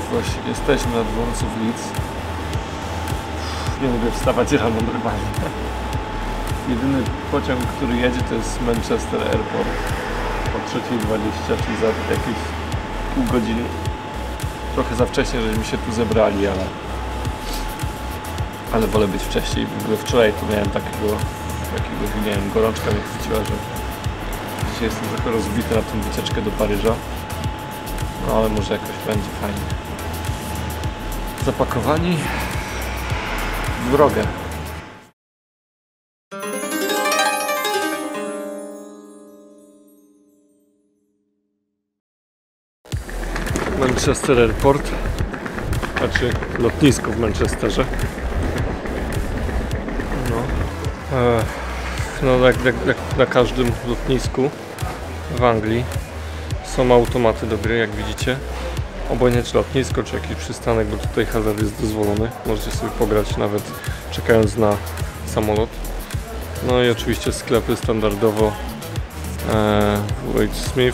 Właśnie jesteśmy na dworcu w Leeds. Nie mogę wstawać rano normalnie. Jedyny pociąg, który jedzie, to jest Manchester Airport o 3:20, czyli za jakieś pół godziny. Trochę za wcześnie, żeśmy się tu zebrali, ale wolę być wcześniej. W ogóle wczoraj tu miałem takiego, nie wiem, gorączka mnie chwyciła, że dzisiaj jestem trochę rozbity na tą wycieczkę do Paryża. No ale może jakoś będzie fajnie. Zapakowani w drogę. Manchester Airport, znaczy lotnisko w Manchesterze. No jak na każdym lotnisku w Anglii są automaty do gry, jak widzicie. Obojętnie czy lotnisko, czy jakiś przystanek, bo tutaj hazard jest dozwolony. Możecie sobie pograć nawet czekając na samolot. No i oczywiście sklepy standardowo Wade Smith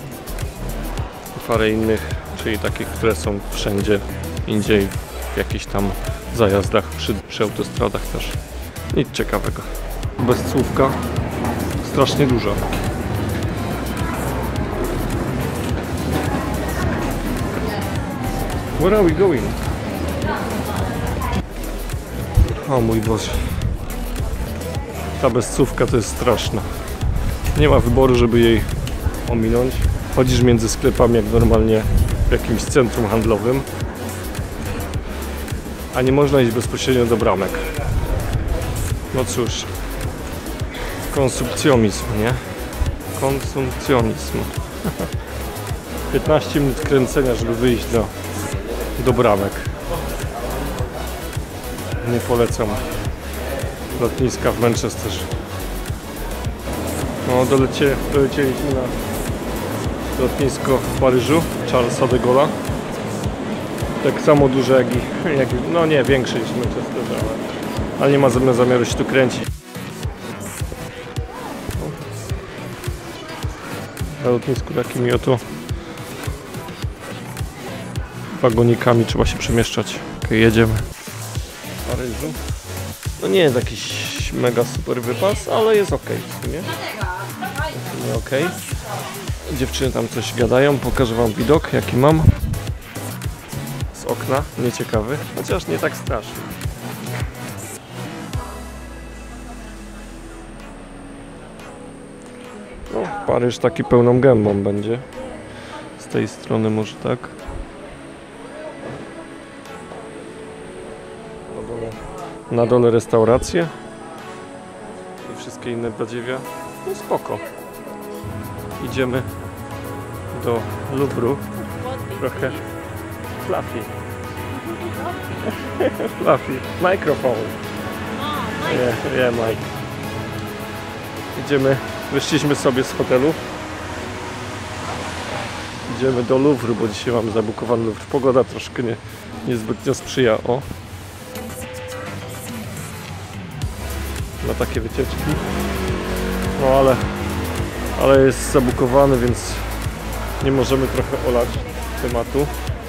i parę innych, czyli takich, które są wszędzie indziej w jakichś tam zajazdach przy autostradach też. Nic ciekawego. Bezcłówka strasznie duża. Where are we going? O mój Boże. Ta bezcłówka to jest straszna. Nie ma wyboru, żeby jej ominąć. Chodzisz między sklepami jak normalnie w jakimś centrum handlowym. A nie można iść bezpośrednio do bramek. No cóż. Konsumpcjonizm, nie? Konsumpcjonizm. 15 minut kręcenia, żeby wyjść do bramek. Nie polecam lotniska w Manchesterze. No, dolecieliśmy na lotnisko w Paryżu, Charlesa de Gaulle'a. Tak samo duże jak no nie, większe niż w Manchesterze, ale nie ma zamiaru się tu kręcić. Na lotnisku takimi oto wagonikami trzeba się przemieszczać. Ok, jedziemy w Paryżu. No nie jest jakiś mega super wypas, ale jest ok w sumie. Nie ok. Dziewczyny tam coś gadają, pokażę wam widok jaki mam z okna, nieciekawy, chociaż nie tak straszny. No, Paryż taki pełną gębą będzie. Z tej strony może tak. Na dole restauracje i wszystkie inne badziewia. No spoko. Idziemy do Louvru. Trochę fluffy. Fluffy. Mikrofon. Yeah, Mike. Idziemy. Wyszliśmy sobie z hotelu. Idziemy do Louvru, bo dzisiaj mamy zabukowany Louvre. Pogoda troszkę niezbytnio sprzyja. O. Na takie wycieczki. No ale jest zabukowany, więc nie możemy trochę olać tematu.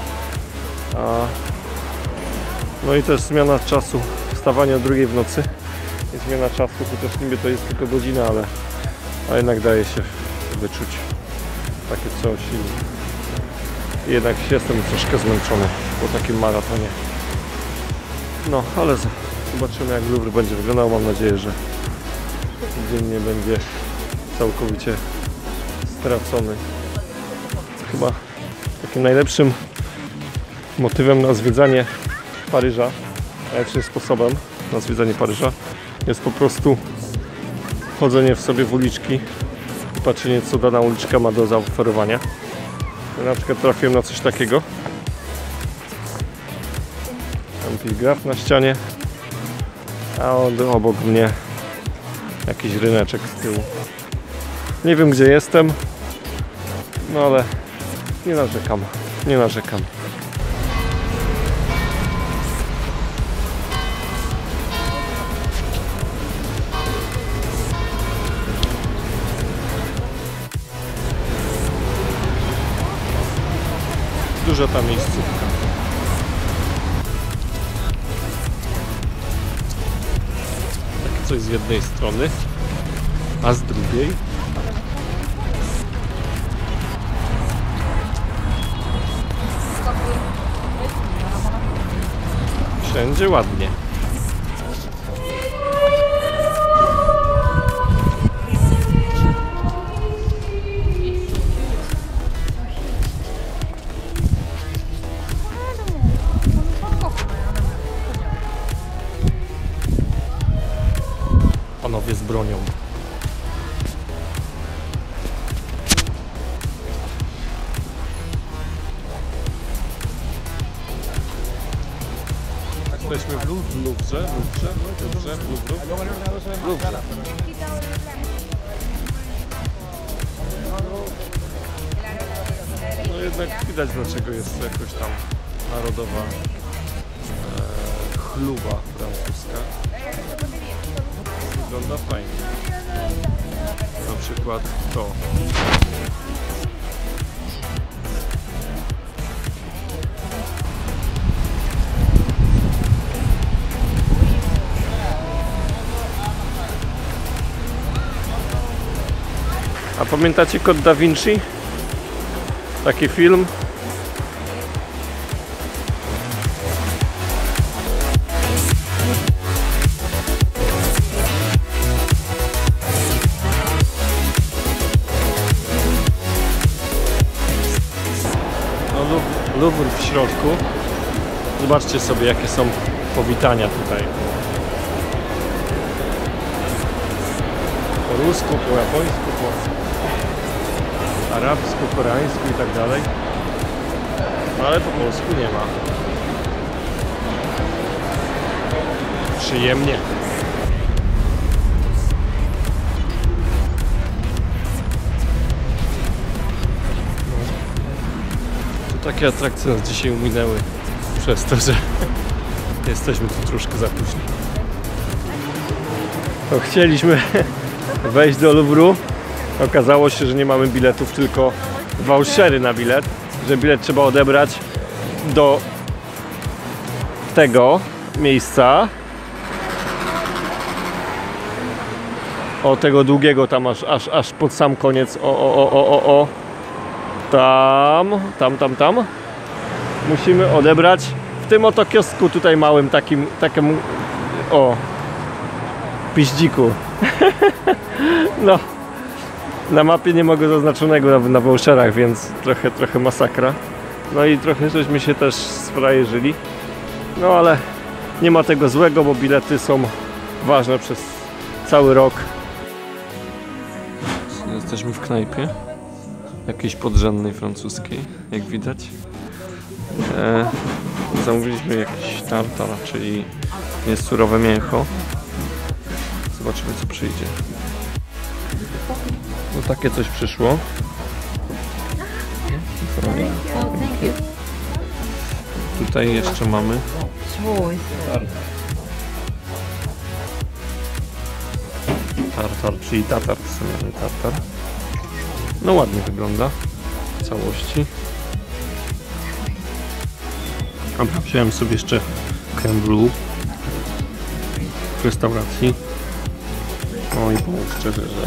No i też zmiana czasu, wstawanie o 2 w nocy i zmiana czasu, chociaż niby to jest tylko godzina, ale jednak daje się wyczuć takie coś i jednak jestem troszkę zmęczony po takim maratonie. No ale zobaczymy jak Louvre będzie wyglądał. Mam nadzieję, że dzień nie będzie całkowicie stracony. Chyba takim najlepszym motywem na zwiedzanie Paryża, najlepszym sposobem na zwiedzanie Paryża jest po prostu chodzenie w sobie w uliczki i patrzenie co dana uliczka ma do zaoferowania. Ja na przykład trafiłem na coś takiego. Tam jakiś graf na ścianie, a obok mnie jakiś ryneczek z tyłu. Nie wiem gdzie jestem, no ale nie narzekam, nie narzekam. Duża ta miejscówka. coś z jednej strony, a z drugiej wszędzie ładnie. Panowie z bronią. Jesteśmy w Luwrze. No jednak widać, dlaczego jest to jakoś tam narodowa chluba francuska. Wygląda fajnie. Na przykład to. A pamiętacie Kod Da Vinci? Taki film? No, Louvre w środku. Zobaczcie sobie, jakie są powitania tutaj. Po rusku, po japońsku, po arabsku, koreańsku i tak dalej. Ale po polsku nie ma. Przyjemnie. To takie atrakcje nas dzisiaj uminęły przez to, że jesteśmy tu troszkę za późno. To chcieliśmy wejść do Louvru. Okazało się, że nie mamy biletów, tylko vouchery na bilet. Że bilet trzeba odebrać do tego miejsca. O, tego długiego tam aż pod sam koniec. Tam. Musimy odebrać w tym oto kiosku tutaj małym, takim piździku. No. Na mapie nie mogę zaznaczonego na voucherach, więc trochę masakra. No i trochę żeśmy się też sfrajerzyli. No ale nie ma tego złego, bo bilety są ważne przez cały rok. Jesteśmy w knajpie jakiejś podrzędnej francuskiej, jak widać. Zamówiliśmy jakiś tartar, czyli jest surowe mięcho. Zobaczymy, co przyjdzie. No takie coś przyszło. Tutaj jeszcze mamy tartar, czyli tatar, tartar. No ładnie wygląda w całości. Dobra, wziąłem sobie jeszcze crème brûlée w restauracji. No i powiem szczerze, że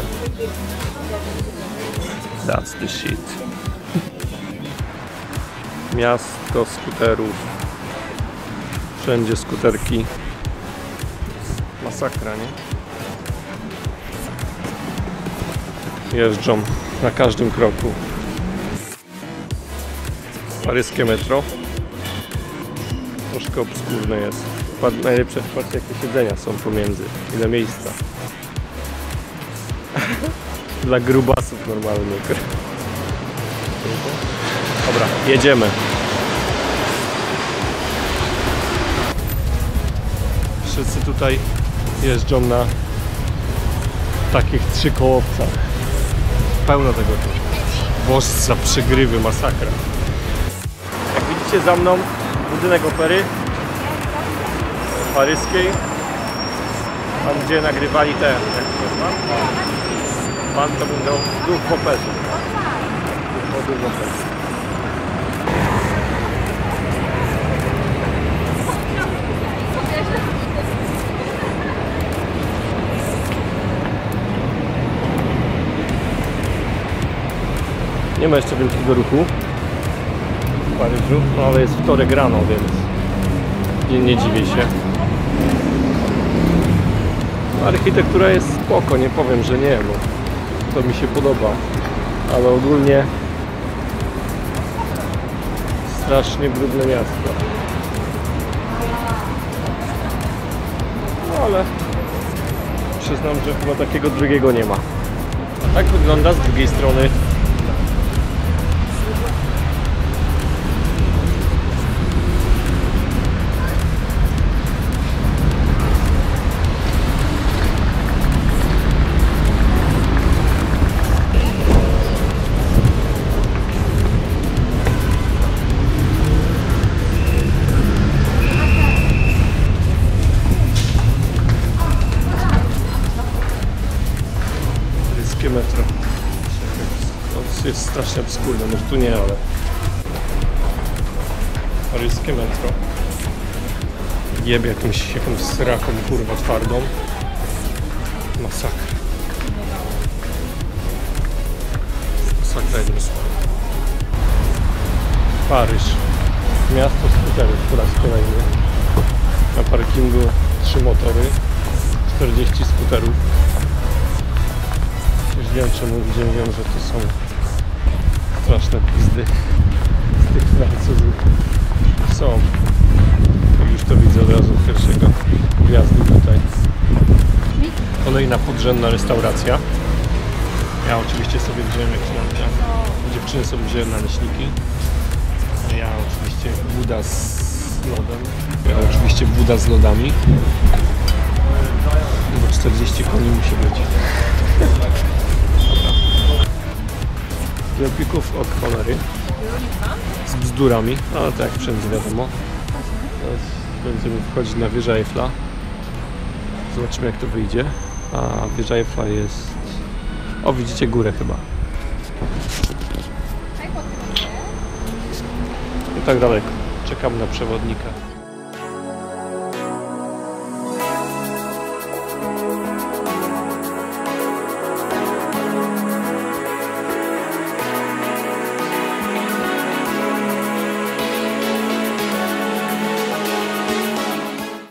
that's the shit. Miasto skuterów. Wszędzie skuterki. Masakra, nie? Jeżdżą na każdym kroku. Paryskie metro. Troszkę obskurne jest. Najlepsze, patrzcie, jakie siedzenia są pomiędzy. Ile miejsca. Dla grubasów normalnych. Dobra, jedziemy. Wszyscy tutaj jeżdżą na takich trzykołowcach. Pełno tego tu. Wożdża, przegrywy, masakra. Jak widzicie za mną budynek opery paryskiej. Tam gdzie nagrywali te, jak to nazywa? Pan to był duch w operze. Duch w operze. Nie ma jeszcze wielkiego ruchu w Paryżu, no ale jest wtorek rano, więc nie dziwię się. Architektura jest spoko, nie powiem, że nie, bo to mi się podoba, ale ogólnie strasznie brudne miasto. No ale przyznam, że chyba takiego drugiego nie ma. A tak wygląda z drugiej strony. Metro. To jest strasznie obskurne, może tu nie, ale paryskie metro. Jebie jakąś sraką, kurwa, twardą. Masakra. Masakra jednym słowem. Paryż. Miasto skuterów po raz kolejny. Na parkingu 3 motory, 40 skuterów. Już wiem, czemu ludzie mówią, że to są straszne pizdy z tych Francuzów. Są. Już to widzę od razu pierwszego gwiazdy tutaj. Kolejna podrzędna restauracja. Ja oczywiście sobie wziąłem jak śniadania. Dziewczyny sobie wzięły naleśniki. A ja oczywiście Buda z lodem. Ja oczywiście Buda z lodami. Bo 40 koni musi być. Sklepików od cholery. Z bzdurami, ale to jak wszędzie wiadomo. Teraz będziemy wchodzić na wieżę Eiffla. Zobaczymy, jak to wyjdzie. A wieża Eiffla jest... O, widzicie górę chyba. I tak daleko. Czekam na przewodnika.